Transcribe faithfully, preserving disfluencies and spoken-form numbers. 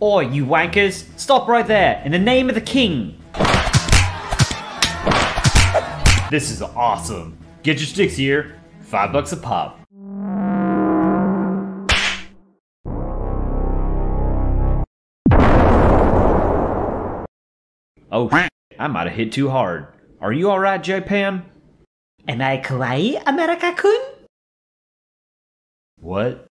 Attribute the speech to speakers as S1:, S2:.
S1: Oi, you wankers! Stop right there, in the name of the king! This is awesome. Get your sticks here. Five bucks a pop. Oh, I might have hit too hard. Are you alright, Japan?
S2: Am I kawaii, America-kun?
S1: What?